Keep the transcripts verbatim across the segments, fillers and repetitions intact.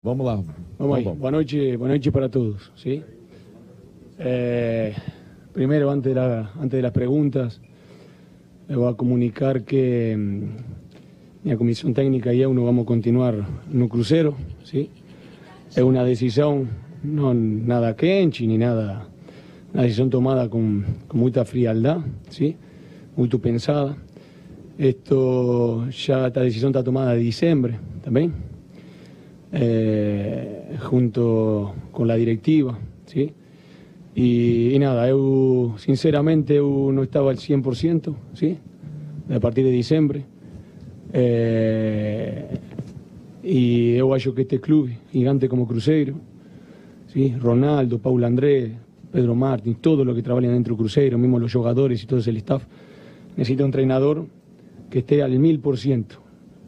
Vamos lá. Vamos aí. Boa noite, boa noite para todos. ¿Sí? Eh, primero, antes de, la, antes de las preguntas, le voy a comunicar que mm, la comisión técnica y yo no vamos a continuar no crucero. ¿Sí? Es una decisión, no nada quente ni nada, una decisión tomada con, con mucha frialdad, ¿sí? Muy pensada. Esto ya, esta decisión está tomada de diciembre también, eh, junto con la directiva, ¿sí? Y, y nada, yo sinceramente yo no estaba al cien por ciento, ¿sí? A partir de diciembre. Eh, y yo acho que este club gigante como Cruzeiro, ¿sí? Ronaldo, Paulo André, Pedro Martins, todo lo que trabajan dentro del Cruzeiro, mismo los jugadores y todo el staff, necesita un entrenador que esté al mil por ciento.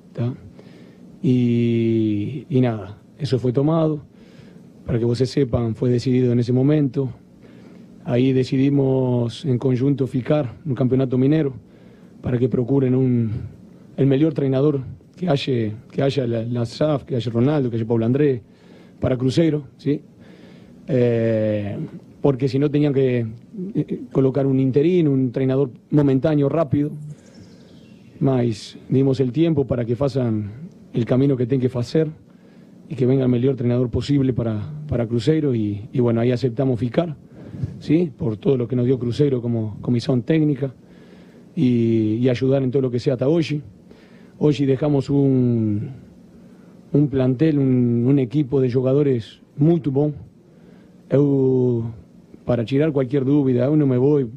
Y, y nada, eso fue tomado, para que ustedes sepan, fue decidido en ese momento. Ahí decidimos en conjunto ficar un campeonato minero para que procuren un, el mejor entrenador que haya, que haya la, la S A F, que haya Ronaldo, que haya Paulo André, para Cruzeiro, ¿sí? Eh, porque si no tenían que eh, colocar un interino, un entrenador momentáneo, rápido, mas dimos el tiempo para que hagan el camino que tienen que hacer y que venga el mejor entrenador posible para, para Cruzeiro y, y bueno, ahí aceptamos ficar, ¿sí? Por todo lo que nos dio Cruzeiro como comisión técnica y, y ayudar en todo lo que sea hasta hoy. Hoy dejamos un, un plantel, un, un equipo de jugadores muy bom. Eu, para tirar cualquier duda, yo no me voy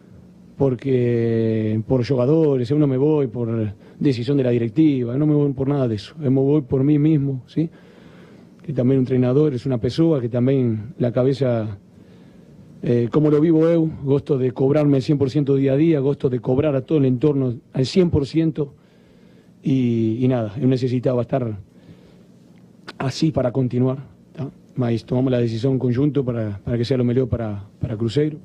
porque por jugadores, yo no me voy por decisión de la directiva, yo no me voy por nada de eso, yo me voy por mí mismo, ¿sí? Que también un entrenador es una persona que también la cabeza, eh, como lo vivo yo, gosto de cobrarme el cien por ciento día a día, gosto de cobrar a todo el entorno al cien por ciento y, y nada, yo necesitaba estar así para continuar, ¿tá? Mas tomamos la decisión en conjunto para, para que sea lo mejor para, para Cruzeiro.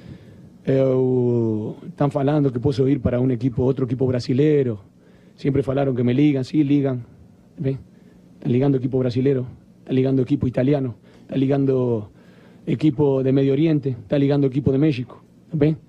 Eu, están falando que puedo ir para un equipo, otro equipo brasilero. Siempre falaron que me ligan, sí, ligan. ¿Ven? Están ligando equipo brasilero, están ligando equipo italiano, están ligando equipo de Medio Oriente, están ligando equipo de México. ¿Ven?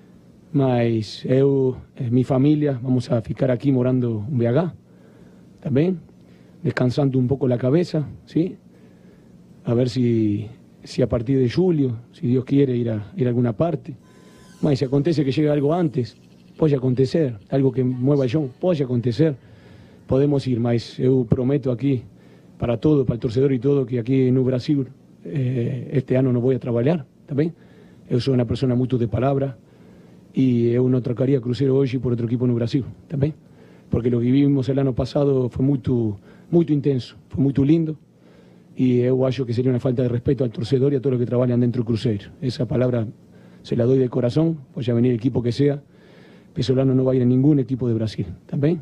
Mas eu, eh, mi familia, vamos a ficar aquí morando en B H, también, descansando un poco la cabeza, ¿sí? A ver si, si a partir de julio, si Dios quiere, ir a, ir a alguna parte. Mas si acontece que llegue algo antes, puede acontecer, algo que mueva yo, puede acontecer, podemos ir, mas yo prometo aquí, para todo, para el torcedor y todo, que aquí en Brasil eh, este año no voy a trabajar, ¿también? Yo soy una persona muy de palabra y yo no trocaría Cruzeiro hoy por otro equipo en Brasil, ¿también? Porque lo que vivimos el año pasado fue muy, muy intenso, fue muy lindo y yo acho que sería una falta de respeto al torcedor y a todos los que trabajan dentro del Cruzeiro. Esa palabra se la doy de corazón, pues ya venir el equipo que sea, Pesolano no va a ir a ningún equipo de Brasil, ¿también?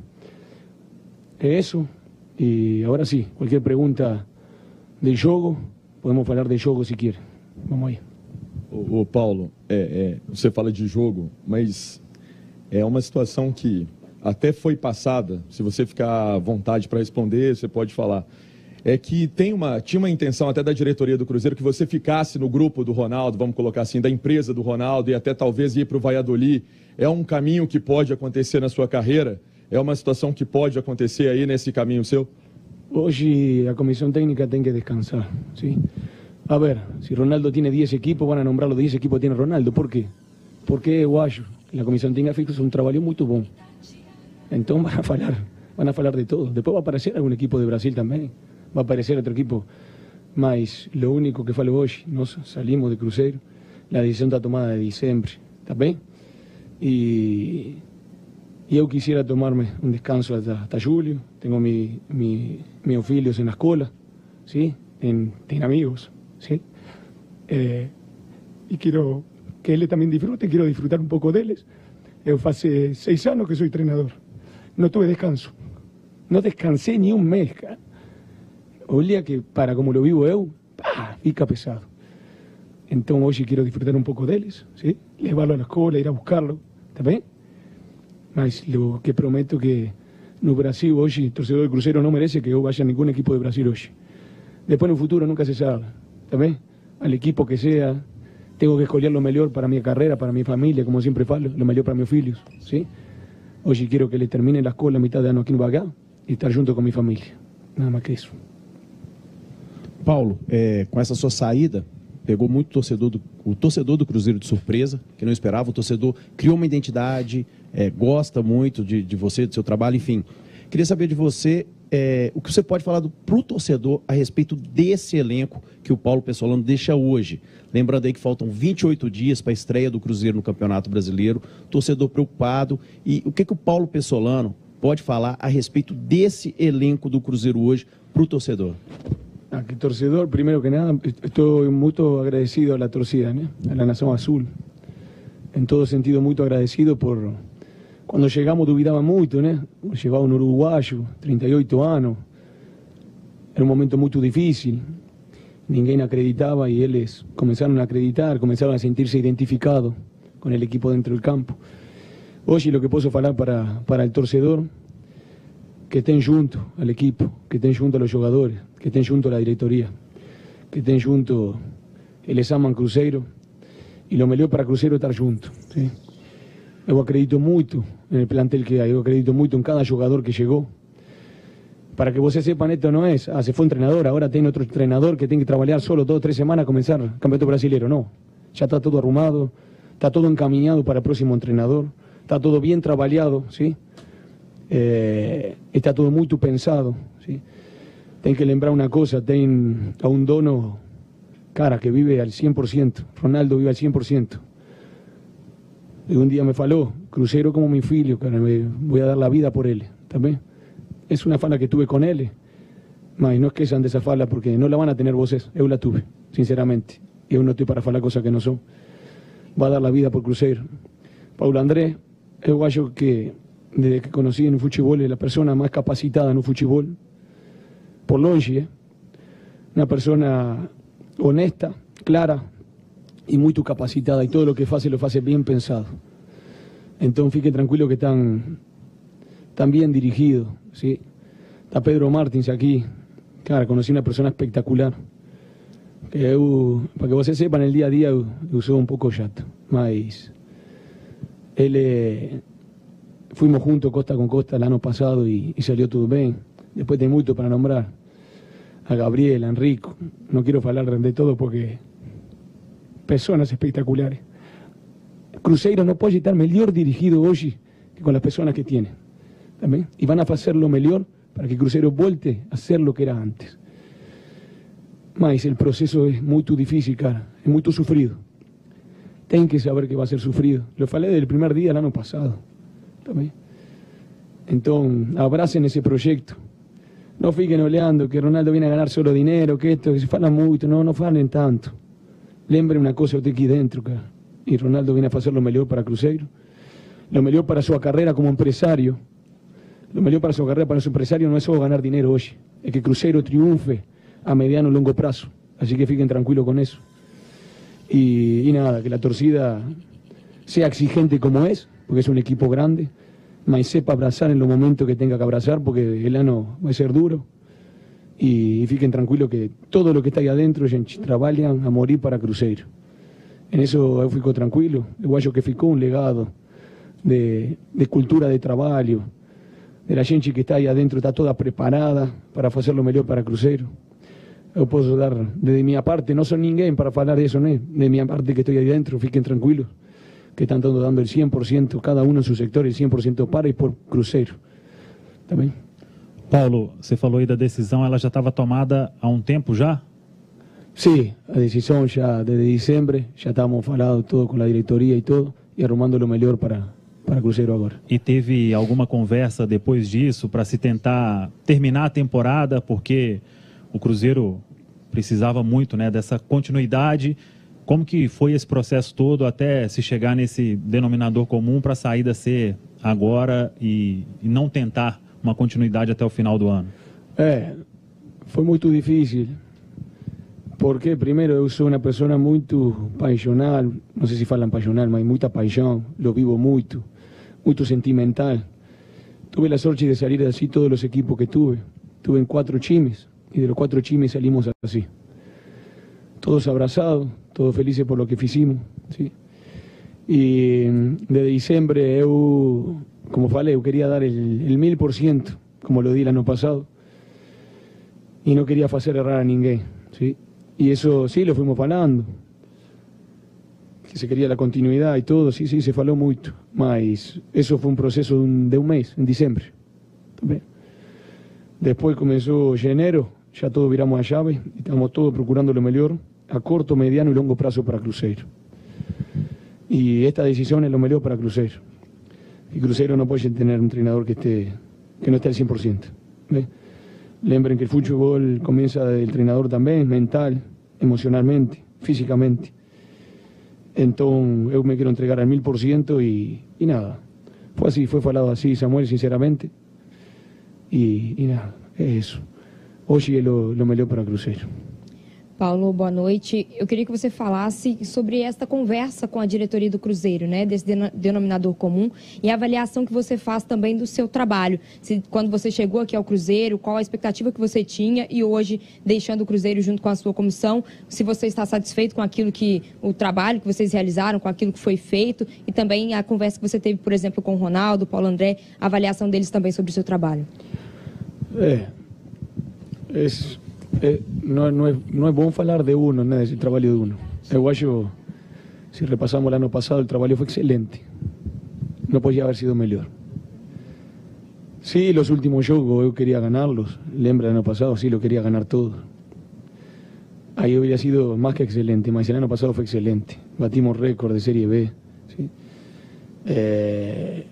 Eso, y ahora sí, cualquier pregunta de jogo, podemos hablar de jogo si quiere. Vamos aí. Ô, ô Paulo, é, é, você fala de jogo, mas é uma situação que até foi passada, se você ficar à vontade para responder, você pode falar. É que tem uma, tinha uma intenção até da diretoria do Cruzeiro que você ficasse no grupo do Ronaldo, vamos colocar assim, da empresa do Ronaldo e até talvez ir para o Valladolid. É um caminho que pode acontecer na sua carreira? É uma situação que pode acontecer aí nesse caminho seu? Hoje a comisión técnica tem que descansar, ¿sí? A ver, si Ronaldo tiene diez equipos, van a nombrar los diez equipos que tiene Ronaldo. ¿Por qué? Porque eu acho que la comisión técnica fez un trabajo muy bom. Entonces van a falar, van a falar de todo. Después va a aparecer algún equipo de Brasil también. Va a aparecer otro equipo, mas lo único que falo hoy, nos salimos de Cruzeiro, la decisión está tomada de diciembre, ¿está bien? Y, y yo quisiera tomarme un descanso hasta, hasta julio, tengo mi, mi, mis filhos en la escuela, ¿sí? En, tengo amigos, ¿sí? Eh, y quiero que él también disfrute, quiero disfrutar un poco de ellos. Yo hace seis años que soy entrenador, no tuve descanso, no descansé ni un mes, cara. O día que, para como lo vivo yo, ¡pah!, fica pesado. Entonces hoy quiero disfrutar un poco de ellos, ¿sí? Llevarlo a la escuela, ir a buscarlo, ¿está bien? Mas lo que prometo que no Brasil hoy, el torcedor del Cruzeiro no merece que yo vaya a ningún equipo de Brasil hoy. Después en un futuro nunca se sabe, ¿también? Al equipo que sea, tengo que escoger lo mejor para mi carrera, para mi familia, como siempre falo, lo mejor para mis filhos, ¿sí? Hoy quiero que le termine la escuela a mitad de ano aqui no Bagá e estar junto com minha família, nada mais que isso. Paulo, é, com essa sua saída, pegou muito torcedor do, o torcedor do Cruzeiro de surpresa, que não esperava, o torcedor criou uma identidade, é, gosta muito de, de você, do seu trabalho, enfim. Queria saber de você é, o que você pode falar para o torcedor a respeito desse elenco que o Paulo Pessolano deixa hoje. Lembrando aí que faltam vinte e oito dias para a estreia do Cruzeiro no Campeonato Brasileiro, torcedor preocupado. E o que, que o Paulo Pessolano pode falar a respeito desse elenco do Cruzeiro hoje para o torcedor? Ah, que torcedor, primero que nada, estoy muy agradecido a la torcida, ¿no? A la Nación Azul. En todo sentido, muy agradecido por... Cuando llegamos dubidaba mucho, ¿no? Llegaba un uruguayo, treinta y ocho años. Era un momento muy difícil. Ninguém acreditaba y ellos comenzaron a acreditar, comenzaron a sentirse identificados con el equipo dentro del campo. Hoy lo que puedo hablar para, para el torcedor, que estén juntos al equipo, que estén juntos a los jugadores, que estén juntos a la directoría, que estén juntos, eles aman Cruzeiro, y lo mejor para Cruzeiro es estar juntos. ¿Sí? Yo acredito mucho en el plantel que hay, yo acredito mucho en cada jugador que llegó. Para que vos sepan, esto no es, ah, se fue un entrenador, ahora tiene otro entrenador que tiene que trabajar solo dos o tres semanas a comenzar el campeonato brasileño. No, ya está todo arrumado, está todo encaminado para el próximo entrenador, está todo bien trabajado, ¿sí? Eh, está todo muy pensado, ¿sí? Ten que lembrar una cosa, ten a un dono, cara, que vive al cien por ciento, Ronaldo vive al cien por ciento. Y un día me faló, Cruzeiro como mi filho, cara, me voy a dar la vida por él, también. Es una fala que tuve con él, mas no es que sean de esa fala, porque no la van a tener voces, yo la tuve, sinceramente, y yo no estoy para falar cosas que no son. Va a dar la vida por Cruzeiro. Paulo André, yo acho que desde que conocí en el fútbol es la persona más capacitada en el fútbol, por longe, ¿eh? Una persona honesta, clara y muy capacitada, y todo lo que hace lo hace bien pensado. Entonces, fique tranquilo que están, están bien dirigidos, ¿sí? Está Pedro Martins aquí, claro, conocí una persona espectacular. Que eu, para que vocês sepan, el día a día eu, eu sou un poco chato, mas él... Eh, fuimos juntos costa con costa el año pasado y, y salió todo bien. Después de mucho para nombrar a Gabriel, a Enrico. No quiero hablar de todo porque personas espectaculares. Cruzeiro no puede estar mejor dirigido hoy que con las personas que tiene. ¿También? Y van a hacer lo mejor para que Cruzeiro vuelte a ser lo que era antes. Mas el proceso es muy difícil, cara. Es muy sufrido. Tienen que saber que va a ser sufrido. Lo falé del primer día el año pasado. También. Entonces, abracen ese proyecto. No fiquen oleando que Ronaldo viene a ganar solo dinero, que esto, que se falan mucho. No, no falen tanto. Lembre una cosa usted aquí dentro, cara. Y Ronaldo viene a hacer lo mejor para Cruzeiro, lo mejor para su carrera como empresario. Lo mejor para su carrera para su empresario no es solo ganar dinero hoy, es que Cruzeiro triunfe a mediano y largo plazo. Así que fiquen tranquilos con eso. Y, y nada, que la torcida sea exigente como es, porque es un equipo grande, mas sepa abrazar en los momentos que tenga que abrazar, porque el año va a ser duro. Y, y fiquen tranquilos que todo lo que está ahí adentro, gente, trabajan a morir para Cruzeiro. En eso yo fico tranquilo. Eu acho que ficou un legado de, de cultura de trabajo, de la gente que está ahí adentro, está toda preparada para hacer lo mejor para Cruzeiro. Yo puedo dar, desde mi parte, no soy ninguém para hablar de eso, ¿no? De mi parte que estoy ahí adentro, fiquen tranquilos, que están todos dando el cien por ciento, cada uno en su sector, el cien por ciento para y por Cruzeiro. Também. Paulo, você falou aí da decisão, ela já estava tomada há um tempo já? Sí, la decisión ya desde diciembre, ya estábamos falando todo con la directoría y todo, y arrumando lo mejor para, para Cruzeiro agora. E teve alguma conversa depois disso para se tentar terminar a temporada, porque o Cruzeiro precisava muito, né, dessa continuidade? Como que foi esse processo todo até se chegar nesse denominador comum para a saída ser agora e, e não tentar uma continuidade até o final do ano? É, foi muito difícil. Porque, primeiro, eu sou uma pessoa muito paixonal, não sei se falam paixonal, mas muita paixão, lo vivo muito, muito sentimental. Tuve a sorte de sair assim todos os equipos que tuve. Tuve em quatro times, y de los cuatro chimes salimos así. Todos abrazados, todos felices por lo que hicimos, ¿sí? Y de diciembre, eu, como falei, eu quería dar el, el mil por ciento, como lo di el año pasado, y no quería hacer errar a ninguém, ¿sí? Y eso sí lo fuimos falando, que se quería la continuidad y todo, sí, sí, se faló mucho, mas eso fue un proceso de un, de un mes, en diciembre. También. Después comenzó enero, ya todos viramos a llave, y estamos todos procurando lo mejor a corto, mediano y longo plazo para Cruzeiro. Y esta decisión es lo mejor para Cruzeiro. Y Cruzeiro no puede tener un entrenador que esté que no esté al cien por ciento. ¿Ve? Lembren que el fútbol comienza del entrenador también, mental, emocionalmente, físicamente. Entonces, yo me quiero entregar al mil por ciento y, y nada. Fue así, fue falado así, Samuel, sinceramente. Y, y nada, é isso. Hoje é o, o melhor para Cruzeiro. Paulo, boa noite. Eu queria que você falasse sobre esta conversa com a diretoria do Cruzeiro, né, desse denominador comum, e a avaliação que você faz também do seu trabalho. Se, quando você chegou aqui ao Cruzeiro, qual a expectativa que você tinha e hoje, deixando o Cruzeiro junto com a sua comissão, se você está satisfeito com aquilo que, o trabalho que vocês realizaram, com aquilo que foi feito, e também a conversa que você teve, por exemplo, com o Ronaldo, Paulo André, a avaliação deles também sobre o seu trabalho. É, é, é não, não, é, não é bom falar de uno, né, desse trabalho de uno. Eu acho, se repassamos o ano passado, o trabalho foi excelente. Não podia haber sido melhor. Sí, los últimos jogos eu quería ganarlos. Lembra el año pasado, sí, lo quería ganar todo. Ahí hubiera sido más que excelente, mas el año pasado fue excelente. Batimos récord de Serie B. ¿Sí? Eh,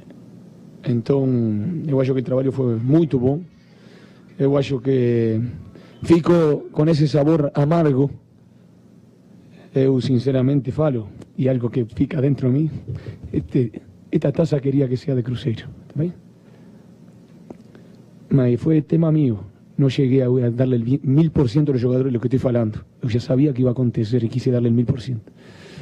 então, eu acho que o trabalho foi muito bom. Eu acho que fico com esse sabor amargo. Eu sinceramente falo, e algo que fica dentro de mim, este, esta taça queria que seja de Cruzeiro, tá bem? Mas foi tema mío. No llegué a darle el mil por ciento a los jugadores de lo que estoy falando. Yo ya sabía que iba a acontecer y quise darle el mil por ciento.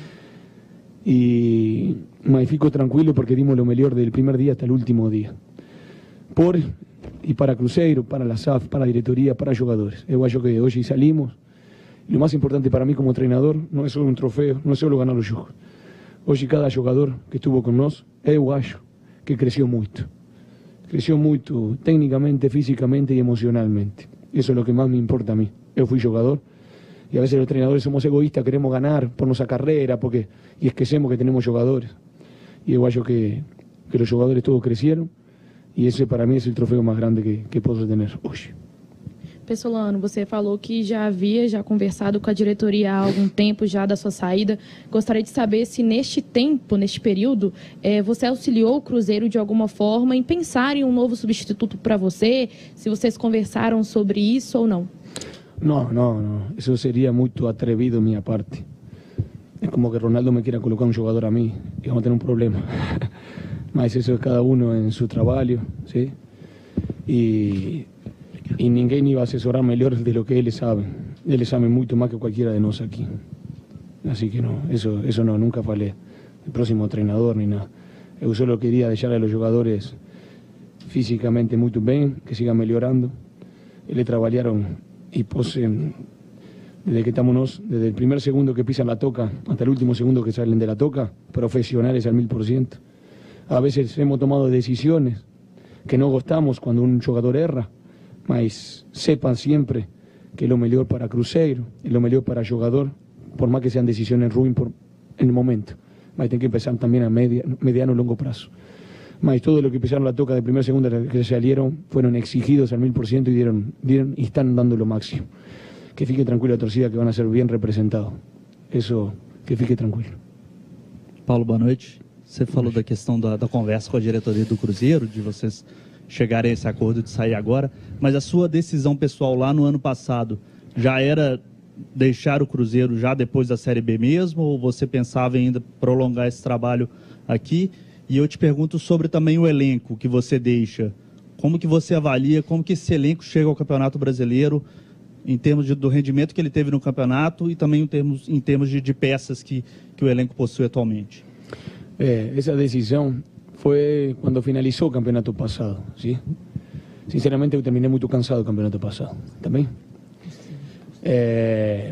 Y me fico tranquilo porque dimos lo mejor del primer día hasta el último día. Por y para Cruzeiro, para la S A F, para la directoría, para jugadores. Eu acho que hoy salimos. Y lo más importante para mí como entrenador no es solo un trofeo, no es solo ganar los jogos. Hoy cada jugador que estuvo con nosotros, eu acho que creció mucho. Creció mucho técnicamente, físicamente y emocionalmente. Eso es lo que más me importa a mí. Yo fui jugador y a veces los entrenadores somos egoístas, queremos ganar por nuestra carrera porque, y esquecemos que tenemos jugadores. Y yo acho que, que los jugadores todos crecieron y ese para mí es el trofeo más grande que, que puedo tener hoy. Pessolano, você falou que já havia já conversado com a diretoria há algum tempo já da sua saída. Gostaria de saber se neste tempo, neste período, eh, você auxiliou o Cruzeiro de alguma forma em pensar em um novo substituto para você, se vocês conversaram sobre isso ou não? Não, não, não. Isso seria muito atrevido da minha parte. É como que Ronaldo me queira colocar um jogador a mim e vamos ter um problema. Mas isso é cada um em seu trabalho, ¿sí? E... y ninguém iba a asesorar mejor de lo que él sabe. Él sabe mucho más que cualquiera de nosotros aquí. Así que no, eso, eso no, nunca falé. El próximo entrenador ni nada. Yo solo quería dejar a los jugadores físicamente muy bien, que sigan mejorando. Ellos trabajaron y posen, desde que estamos nos, desde el primer segundo que pisan la toca hasta el último segundo que salen de la toca, profesionales al mil por ciento. A veces hemos tomado decisiones que no gustamos cuando un jugador erra. Mas sepan siempre que es lo mejor para Cruzeiro, es lo mejor para el jugador, por más que sean decisiones ruins por, en el momento. Mas tienen que empezar también a media, mediano y largo plazo. Mas todo lo que empezaron la toca de primer segundo que salieron fueron exigidos al mil por ciento y dieron, dieron y están dando lo máximo. Que fique tranquilo a torcida que van a ser bien representados. Eso, que fique tranquilo. Paulo, boa noite. Você falou da questão da, da conversa com a diretoria do Cruzeiro, de vocês chegarem a esse acordo de sair agora, mas a sua decisão pessoal lá no ano passado já era deixar o Cruzeiro já depois da Série B mesmo, ou você pensava em ainda prolongar esse trabalho aqui? E eu te pergunto sobre também o elenco que você deixa. Como que você avalia, como que esse elenco chega ao Campeonato Brasileiro em termos de, do rendimento que ele teve no campeonato e também em termos, em termos de, de peças que, que o elenco possui atualmente? É, essa decisão fue cuando finalizó el campeonato pasado, ¿sí? Sinceramente, yo terminé muy cansado del campeonato pasado, ¿también? É,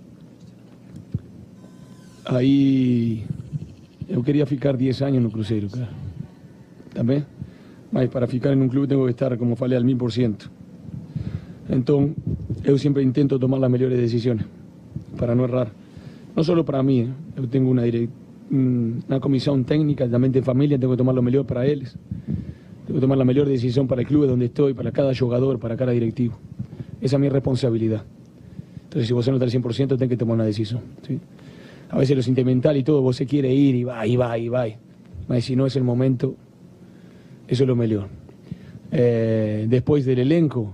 aí eu queria ficar dez anos no Cruzeiro, cara. Também? Mas para ficar em um clube tenho que estar, como falei, al mil por ciento. Então, eu sempre intento tomar as melhores decisões para não errar. Não só para mim, ¿eh? Eu tenho uma, uma comissão técnica, também tem família, tenho que tomar o melhor para eles. Tengo que tomar la mejor decisión para el club donde estoy, para cada jugador, para cada directivo. Esa es mi responsabilidad. Entonces, si vos no estás al cien por ciento, tenés que tomar una decisión. ¿Sí? A veces lo sentimental y todo, vos se quiere ir y va, y va, y va. Pero si no es el momento, eso es lo mejor. Eh, después del elenco,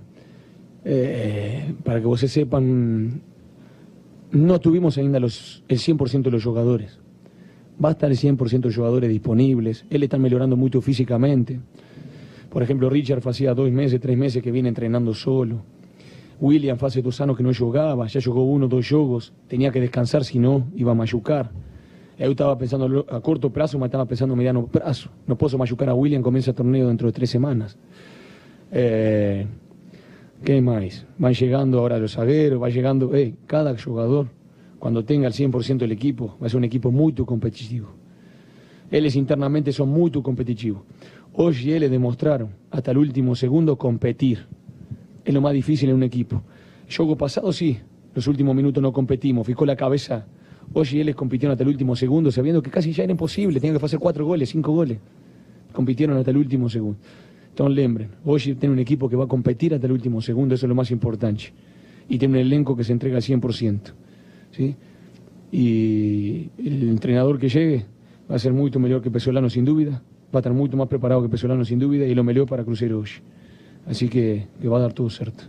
eh, para que vos sepan, no tuvimos ainda los, el cien por ciento de los jugadores. Va a estar el cien por ciento de jugadores disponibles. Él está mejorando mucho físicamente. Por ejemplo, Richard hacía dos meses, tres meses que viene entrenando solo. William hace dos años que no jugaba, ya jugó uno, dos jogos, tenía que descansar, si no, iba a machucar. Yo estaba pensando a corto plazo, me estaba pensando a mediano plazo. No puedo machucar a William, comienza el torneo dentro de tres semanas. Eh, ¿Qué más? Van llegando ahora los zagueros, va llegando, eh, cada jugador, cuando tenga el cien por ciento del equipo, va a ser un equipo muy competitivo. Ellos internamente son muy competitivos. Hoy ellos demostraron hasta el último segundo competir. Es lo más difícil en un equipo. El juego pasado sí, los últimos minutos no competimos, ficó la cabeza. Hoy ellos compitieron hasta el último segundo, sabiendo que casi ya era imposible, tenían que hacer cuatro goles, cinco goles. Compitieron hasta el último segundo. Entonces lembren, hoy tiene un equipo que va a competir hasta el último segundo, eso es lo más importante. Y tiene un elenco que se entrega al cien por ciento. ¿Sí? Y el entrenador que llegue va a ser mucho mejor que Pesolano sin duda, va a estar mucho más preparado que Pesolano sin duda y lo mejor para Cruzeiro hoje. Assim que, que vai dar tudo certo.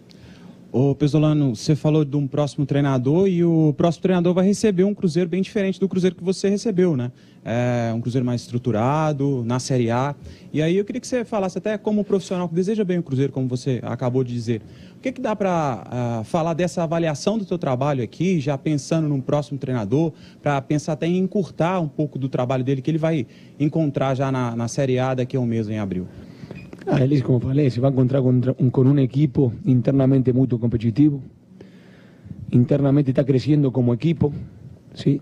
Ô Pesolano, você falou de um próximo treinador e o próximo treinador vai receber um Cruzeiro bem diferente do Cruzeiro que você recebeu, né? É um Cruzeiro mais estruturado, na Série A. E aí eu queria que você falasse até como profissional que deseja bem o Cruzeiro, como você acabou de dizer. O que, que dá para uh, falar dessa avaliação do teu trabalho aqui, já pensando num próximo treinador, para pensar até em encurtar um pouco do trabalho dele que ele vai encontrar já na, na Série A daqui a um mês em abril? Ah, él, como falei, se va a encontrar con un, con un equipo internamente muy competitivo, internamente está creciendo como equipo, ¿sí?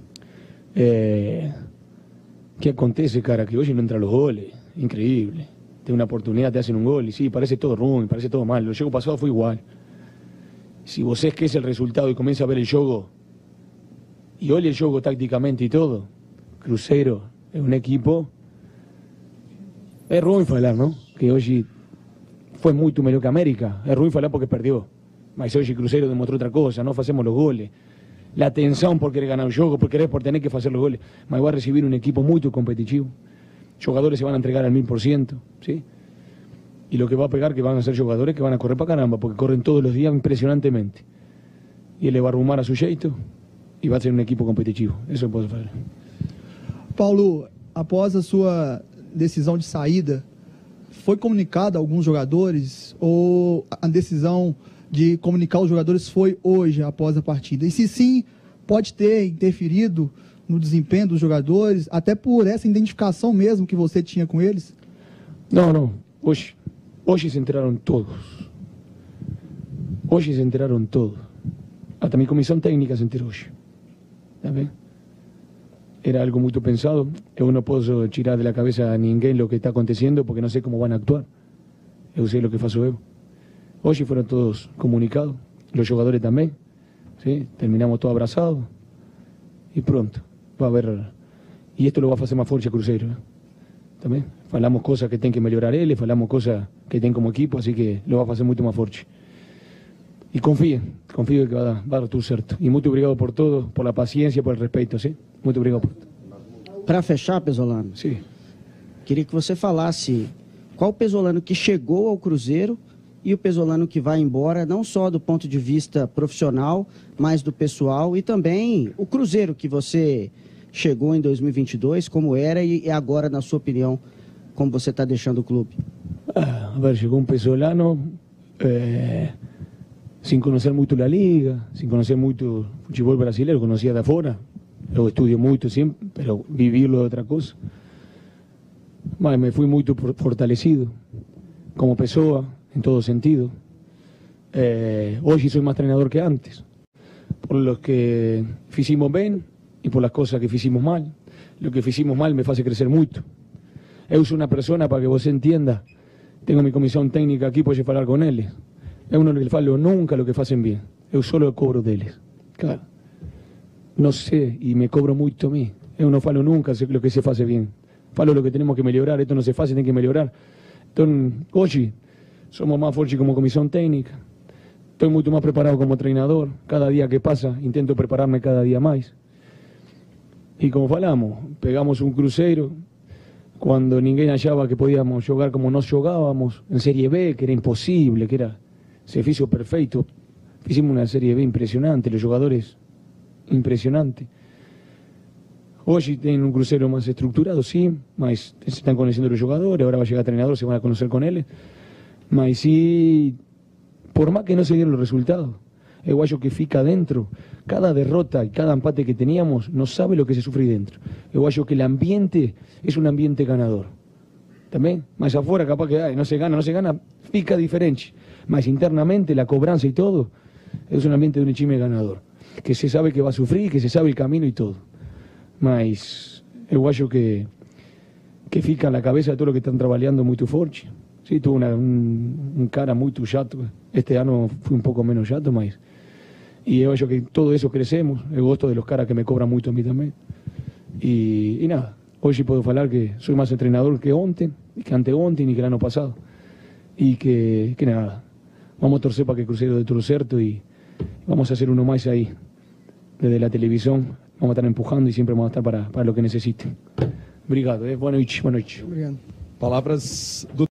Eh, ¿Qué acontece, cara? Que hoy no entran los goles, increíble. Tiene una oportunidad, te hacen un gol y sí, parece todo ruim, parece todo mal. El juego pasado fue igual. Si vos es que es el resultado y comienza a ver el juego, y hoy el juego tácticamente y todo, Cruzeiro es un equipo... Es ruim falar, ¿no? Que hoy fue mucho mejor que América. Es ruim falar porque perdió. Mas hoy Cruzeiro demostró otra cosa, no hacemos los goles. La tensión por querer ganar el juego, por querer por tener que hacer los goles. Mas va a recibir un equipo muy competitivo. Jugadores se van a entregar al mil por ciento, ¿sí? Y lo que va a pegar que van a ser jugadores que van a correr para caramba, porque corren todos los días impresionantemente. Y él le va a arrumar a su jeito y va a ser un equipo competitivo. Eso puedo hacer. Paulo, após a sua decisão de saída, foi comunicado a alguns jogadores ou a decisão de comunicar os jogadores foi hoje, após a partida? E se sim, pode ter interferido no desempenho dos jogadores, até por essa identificação mesmo que você tinha com eles? Não, não. Hoje, hoje se enteraram todos. Hoje se enteraram todos. Até minha comissão técnica se enterou hoje. Tá bem? Era algo muy pensado. Yo no puedo tirar de la cabeza a ninguém lo que está aconteciendo porque no sé cómo van a actuar. Yo sé lo que pasó eu. Hoy fueron todos comunicados, los jugadores también. ¿Sí? Terminamos todos abrazados y pronto va a haber... Y esto lo va a hacer más fuerte a Cruzeiro. ¿eh? También falamos cosas que tienen que mejorar él, falamos cosas que tienen como equipo, así que lo va a hacer mucho más fuerte. Y confíe, confíe que va a dar, va a dar todo certo. E muito obrigado por todo, por la paciencia, por el respeito, sim? Muito obrigado por tudo. Para fechar, Pesolano, sim. Queria que você falasse qual o Pesolano que chegou ao Cruzeiro e o Pesolano que vai embora, não só do ponto de vista profissional, mas do pessoal e também o Cruzeiro que você chegou em dois mil e vinte e dois, como era e agora, na sua opinião, como você está deixando o clube. Ah, a ver, chegou um Pesolano... Eh... sin conocer mucho la liga, sin conocer mucho el fútbol brasileño, conocía de afuera, lo estudio mucho siempre, pero vivirlo es otra cosa. Mas me fui muy fortalecido, como pessoa, en todo sentido. eh, hoy soy más treinador que antes, por lo que hicimos bien y por las cosas que hicimos mal. Lo que hicimos mal me hace crecer mucho. Eu sou una persona, para que vos entienda, tengo mi comisión técnica aquí, puedo hablar con ellos. Eu no les falo nunca lo que hacen bien, eu solo cobro deles. Claro, no sé, y me cobro mucho a mí. Eu no falo nunca lo que se hace bien. Falo lo que tenemos que mejorar, esto no se hace, tiene que mejorar. Entonces, hoy somos más fuertes como comisión técnica. Estoy mucho más preparado como entrenador. Cada día que pasa, intento prepararme cada día más. Y como falamos, pegamos un Cruzeiro cuando ninguém hallaba que podíamos jugar como nos jugábamos en Serie B, que era imposible, que era se hizo perfecto. Hicimos una Serie B impresionante, los jugadores impresionantes. Hoy tienen un Cruzeiro más estructurado, sí, mas se están conociendo los jugadores, ahora va a llegar el entrenador, se van a conocer con él. Mas sí, por más que no se dieron los resultados, el guayo que fica dentro, cada derrota y cada empate que teníamos, no sabe lo que se sufre ahí dentro. El guayo que el ambiente es un ambiente ganador. También, más afuera capaz que ay, no se gana, no se gana, fica diferente. Más internamente, la cobranza y todo, es un ambiente de un chime ganador. Que se sabe que va a sufrir, que se sabe el camino y todo. Mas el guayo que, que fica en la cabeza de todo lo que están trabajando muy fuerte. Sí, tuvo una, un, un cara muy chato. Este año fue un poco menos chato, mas. Y yo que todo eso crecemos. El gusto de los caras que me cobran mucho a mí también. Y, y nada, hoy sí puedo hablar que soy más entrenador que ontem, que anteontem y que el año pasado. Y que, que nada, vamos a torcer para que el Cruzeiro dé todo certo y vamos a hacer uno más ahí, desde la televisión. Vamos a estar empujando y siempre vamos a estar para, para lo que necesiten. Obrigado, eh? Boa noite, boa noite. Palavras do